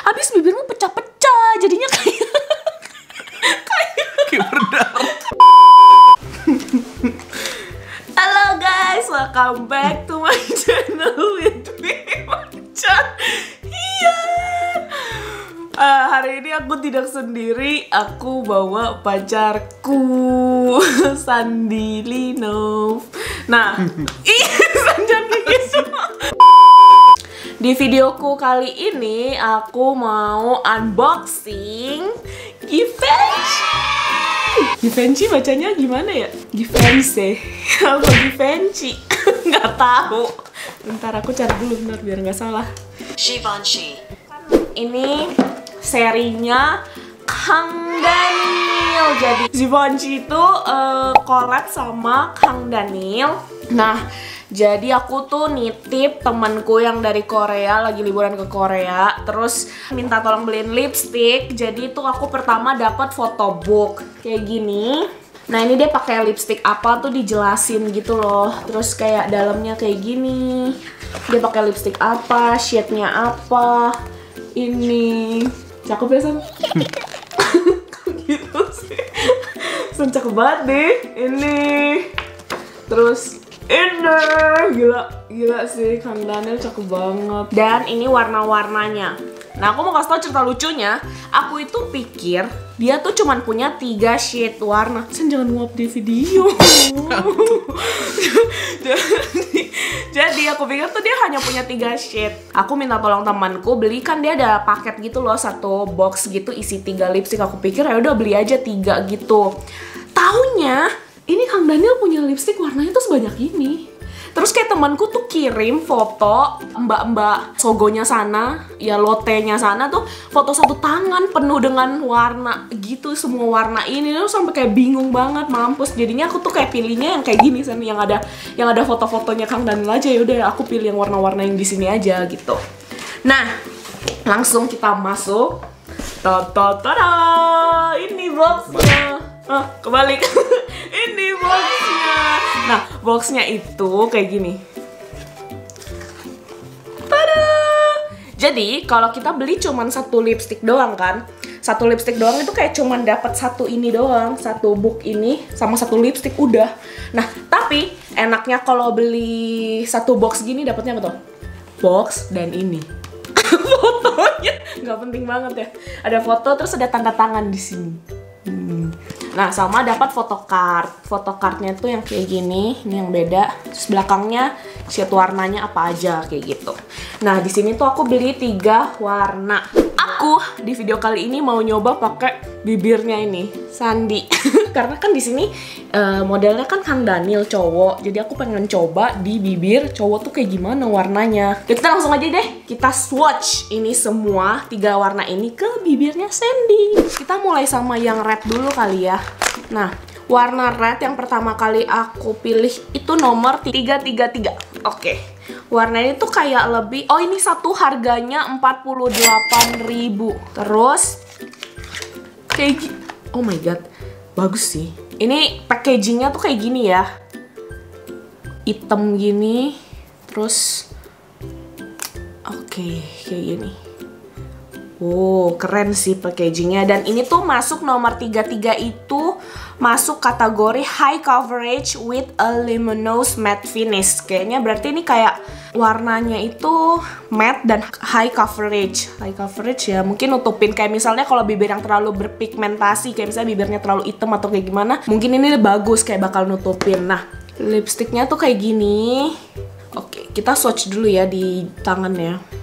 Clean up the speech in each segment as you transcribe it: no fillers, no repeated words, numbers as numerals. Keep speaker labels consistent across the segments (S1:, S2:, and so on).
S1: Abis bibirmu pecah-pecah, jadinya kayak
S2: Kayak berdarah.
S1: Halo guys, welcome back to my channel with me, Macan. Iya. Hari ini aku tidak sendiri, aku bawa pacarku Sandi Lino. Nah, jangan kayak gitu. Di videoku kali ini aku mau unboxing Givenchy. Givenchy bacanya gimana ya? Givenchy. Apa Givenchy? Nggak tahu. Bentar aku cari dulu benar biar nggak salah.
S3: Givenchy.
S1: Ini serinya Kang Daniel. Jadi Givenchy itu collab sama Kang Daniel. Nah, jadi aku tuh nitip temanku yang dari Korea, lagi liburan ke Korea, terus minta tolong beliin lipstick. Jadi itu aku pertama dapat photobook kayak gini. Nah, ini dia pakai lipstick apa tuh dijelasin gitu loh. Terus kayak dalamnya kayak gini. Dia pakai lipstick apa, shade-nya apa. Ini cakep ya, San? Gitu sih. San cakep banget deh. Ini. Terus ini gila sih, Kang Daniel cakep banget. Dan ini warna-warnanya. Nah, aku mau kasih tau cerita lucunya. Aku itu pikir dia tuh cuman punya 3 shade warna. Sen jangan nguap di video. Jadi aku pikir tuh dia hanya punya 3 shade. Aku minta tolong temanku belikan, dia ada paket gitu loh, satu box gitu isi 3 lipstick. Aku pikir ya udah beli aja 3 gitu. Taunya ini Kang Daniel punya lipstick warnanya tuh sebanyak ini. Terus kayak temanku tuh kirim foto mbak-mbak Sogonya sana, ya Lotte-nya sana tuh foto satu tangan penuh dengan warna gitu, semua warna ini tuh sampai kayak bingung banget, mampus. Jadinya aku tuh kayak pilihnya yang kayak gini San, yang ada foto-fotonya Kang Daniel aja. Ya udah aku pilih yang warna-warna yang di sini aja gitu. Nah, langsung kita masuk. Tada, ini boxnya. Kebalik. Ini boxnya. Nah, boxnya itu kayak gini. Tada! Jadi kalau kita beli cuman satu lipstick doang kan, satu lipstick doang itu kayak cuman dapat satu ini doang, satu book ini sama satu lipstick udah. Nah, tapi enaknya kalau beli satu box gini dapatnya apa tuh? Box dan ini. Fotonya nggak penting banget ya. Ada foto terus ada tanda tangan di sini. Nah, sama dapat photocard. Photocardnya tuh yang kayak gini, ini yang beda. Terus belakangnya shade warnanya apa aja kayak gitu. Nah, di sini tuh aku beli 3 warna. Aku di video kali ini mau nyoba pakai bibirnya ini, Sandi. Karena kan di sini modelnya kan Kang Daniel cowok. Jadi aku pengen coba di bibir cowok tuh kayak gimana warnanya. Ya, kita langsung aja deh. Kita swatch ini semua 3 warna ini ke bibirnya Sandy. Kita mulai sama yang red dulu kali ya. Nah, warna red yang pertama kali aku pilih itu nomor 333. Oke. Warna ini tuh kayak lebih, oh ini satu harganya 48.000. Terus kayak oh my god, bagus sih. Ini packagingnya tuh kayak gini ya, hitam gini. Terus oke, kayak gini. Wow, keren sih packagingnya. Dan ini tuh masuk nomor 33 itu masuk kategori high coverage with a luminous matte finish. Kayaknya berarti ini kayak warnanya itu matte dan high coverage. High coverage ya mungkin nutupin kayak misalnya kalau bibir yang terlalu berpigmentasi, kayak misalnya bibirnya terlalu hitam atau kayak gimana, mungkin ini bagus kayak bakal nutupin. Nah, lipstiknya tuh kayak gini. Oke, kita swatch dulu ya di tangannya.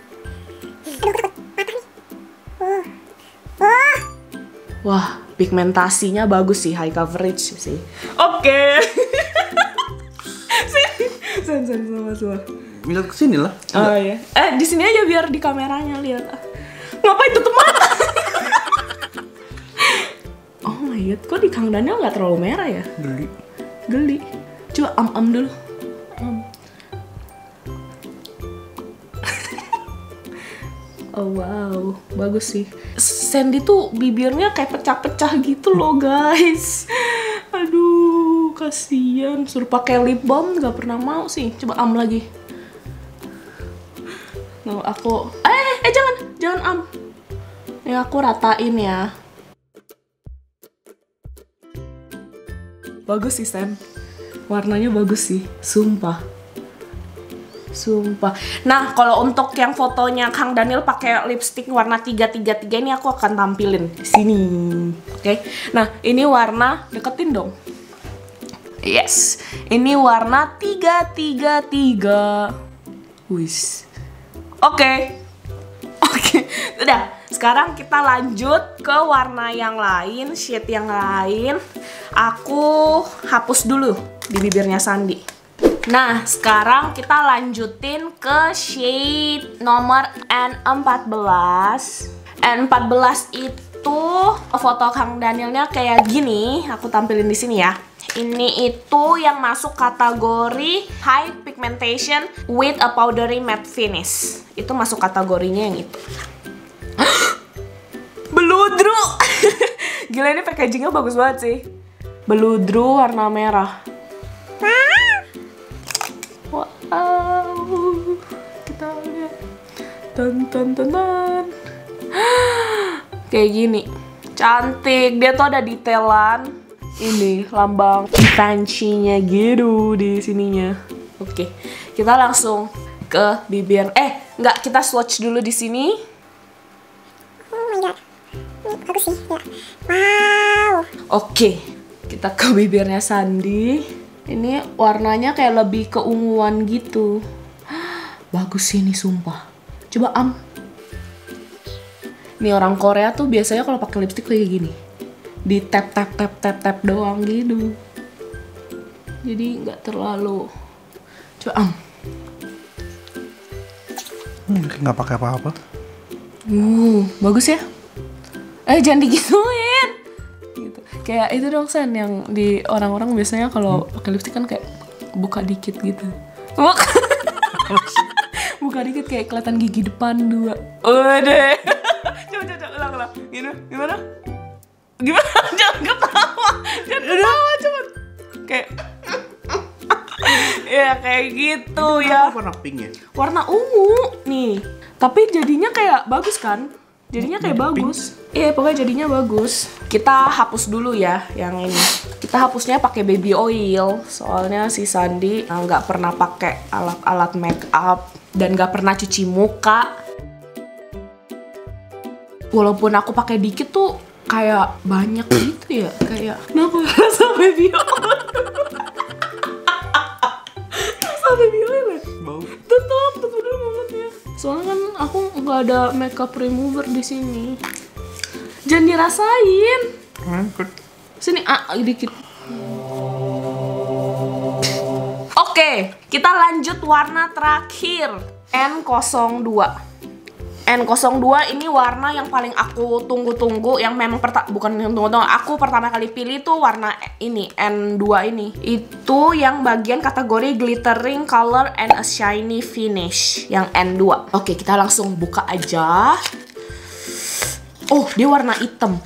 S1: Wah, pigmentasinya bagus sih, high coverage sih. Oke. Sen sama.
S2: Lihat kesini lah.
S1: Oh iya. Di sini aja biar di kameranya lihat. Ngapain tutup mata? Oh my god, kok di Kang Daniel nggak terlalu merah ya? Geli. Coba am dulu. Oh wow, bagus sih. Sandy tuh bibirnya kayak pecah-pecah gitu loh guys. Aduh, kasihan. Suruh pakai lip balm nggak pernah mau sih. Coba am lagi. No, aku. Jangan. Jangan Ya aku ratain ya. Bagus sih Sen. Warnanya bagus sih, sumpah. Nah, kalau untuk yang fotonya Kang Daniel pakai lipstick warna 333 ini aku akan tampilin di sini. Oke. Nah, ini warna deketin dong. Yes. Ini warna 333. Wis. Oke. Udah. Sekarang kita lanjut ke warna yang lain, shade yang lain. Aku hapus dulu di bibirnya Sandi. Nah, sekarang kita lanjutin ke shade nomor N14. N14 itu foto Kang Danielnya kayak gini. Aku tampilin di sini ya. Ini itu yang masuk kategori high pigmentation with a powdery matte finish. Itu masuk kategorinya yang itu. Beludru. Gila, ini packagingnya bagus banget sih. Beludru warna merah. Wow, kita lihat. Tan. Kayak gini, cantik. Dia tuh ada detailan ini lambang Givenchy-nya gitu di sininya. Oke, kita langsung ke bibir. Enggak, kita swatch dulu di sini.
S3: Bagus sih ya. Wow.
S1: Oke, kita ke bibirnya Sandi. Ini warnanya kayak lebih keunguan gitu. Bagus sih ini sumpah. Coba Nih orang Korea tuh biasanya kalau pakai lipstick kayak gini. Di tap doang gitu. Jadi nggak terlalu. Coba
S2: Nggak pakai apa-apa.
S1: Bagus ya. Jangan digituin. Gitu. Kayak itu dong Sen, yang di orang-orang biasanya kalau pakai lipstick kan kayak buka dikit gitu. Buka dikit kayak kelihatan gigi depan 2. Udah. Coba ulang. Gimana? Jangan ketawa. Coba. Kayak ya kayak gitu ya.
S2: Warna pink ya?
S1: Warna ungu nih. Tapi jadinya kayak bagus kan? Jadinya kayak bagus. Iya, pokoknya jadinya bagus. Kita hapus dulu ya yang ini. Kita hapusnya pakai baby oil. Soalnya si Sandi nggak pernah pakai alat-alat make up dan nggak pernah cuci muka. Walaupun aku pakai dikit tuh kayak banyak gitu ya. Kayak kenapa rasa baby oil? Rasa baby oil ya?
S2: Bau.
S1: Tutup dulu mulutnya. Soalnya kan aku nggak ada makeup remover di sini. Jangan dirasain. Sini dikit. Oke, kita lanjut warna terakhir, N02. N02 ini warna yang paling aku tunggu-tunggu, yang memang bukan yang tunggu-tunggu, aku pertama kali pilih tuh warna ini, N2 ini. Itu yang bagian kategori glittering color and a shiny finish, yang N2. Oke, kita langsung buka aja. Oh, dia warna hitam.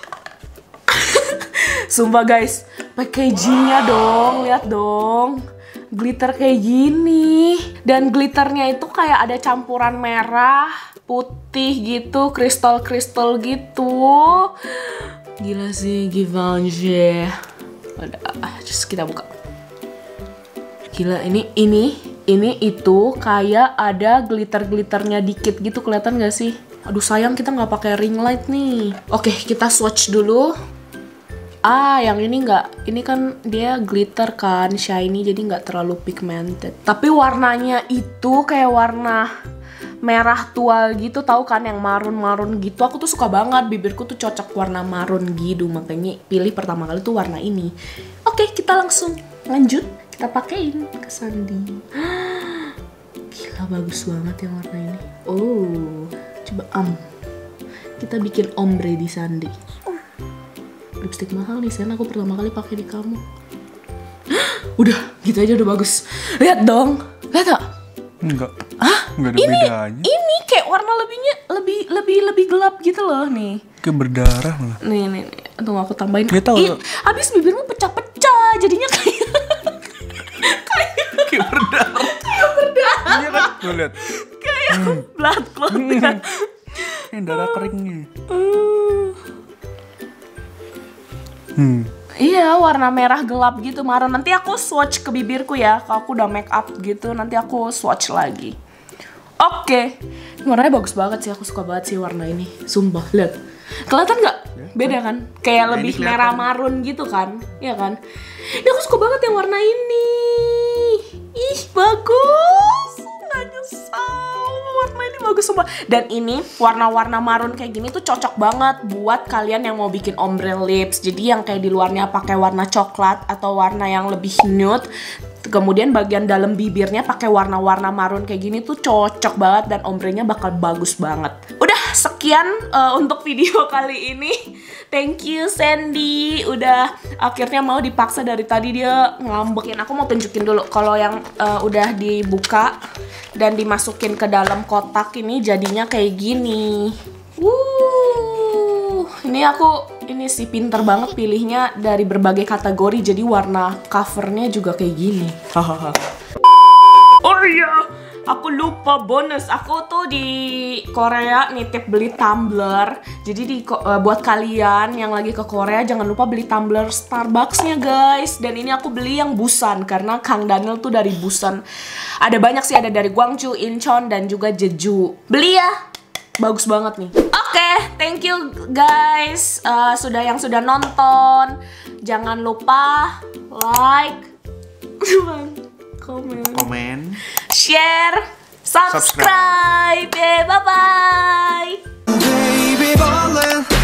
S1: Sumpah guys, packagingnya dong, lihat dong. Glitter kayak gini. Dan glitternya itu kayak ada campuran merah, putih gitu, kristal-kristal gitu. Gila sih, Givenchy. Terus kita buka. Gila, ini itu kayak ada glitter-glitternya dikit gitu, kelihatan gak sih? Aduh sayang kita nggak pakai ring light nih. Oke, kita swatch dulu. Yang ini nggak. Ini kan dia glitter kan, shiny, jadi nggak terlalu pigmented. Tapi warnanya itu kayak warna merah tua gitu, tahu kan, yang marun-marun gitu. Aku tuh suka banget, bibirku tuh cocok warna marun gitu, makanya pilih pertama kali tuh warna ini. Oke, kita langsung lanjut. Kita pakein ke Sandi. Gila, bagus banget yang warna ini. Oh, coba kita bikin ombre di Sandi. Lipstick mahal nih Sen, aku pertama kali pakai di kamu. Udah, gitu aja udah bagus. Lihat dong, lihat gak?
S2: Enggak. Enggak ada bedanya.
S1: Ini kayak warna lebih gelap gitu loh nih.
S2: Kayak berdarah malah.
S1: Nih. Tunggu aku tambahin.
S2: Gak tau.
S1: Abis bibirmu pecah-pecah, jadinya kayak
S2: Kayak berdarah.
S1: kayak berdarah.
S2: Iya kan? Tuh lihat.
S1: Kayak blood clot kan.
S2: Ini darah keringnya.
S1: Iya, warna merah gelap gitu, marun. Nanti aku swatch ke bibirku ya. Kalau aku udah make up gitu, nanti aku swatch lagi. Oke. Warnanya bagus banget sih, aku suka banget sih warna ini. Sumpah, lihat. Kelihatan nggak? Beda kan? Kayak lebih merah marun gitu kan? Iya kan? Ini aku suka banget yang warna ini. Ih, bagus. Nggak nyesal. Warna ini bagus semua. Dan ini warna-warna marun kayak gini tuh cocok banget buat kalian yang mau bikin ombre lips. Jadi yang kayak di luarnya pakai warna coklat atau warna yang lebih nude, kemudian bagian dalam bibirnya pakai warna-warna marun kayak gini tuh cocok banget dan ombrenya bakal bagus banget. Udah sekian untuk video kali ini. Thank you Sandy, udah akhirnya mau dipaksa, dari tadi dia ngambekin. Aku mau tunjukin dulu kalau yang udah dibuka dan dimasukin ke dalam kotak ini jadinya kayak gini. Ini sih pinter banget pilihnya dari berbagai kategori, jadi warna covernya juga kayak gini. Oh iya, aku lupa bonus. Aku tuh di Korea nitip beli tumbler. Jadi buat kalian yang lagi ke Korea jangan lupa beli tumbler Starbucks-nya guys. Dan ini aku beli yang Busan karena Kang Daniel tuh dari Busan. Ada banyak sih, ada dari Gwangju, Incheon dan juga Jeju. Beli ya. Bagus banget nih. Oke, thank you guys yang sudah nonton. Jangan lupa like,
S2: Komen,
S1: share, subscribe. Bye bye.
S4: Baby ballin'.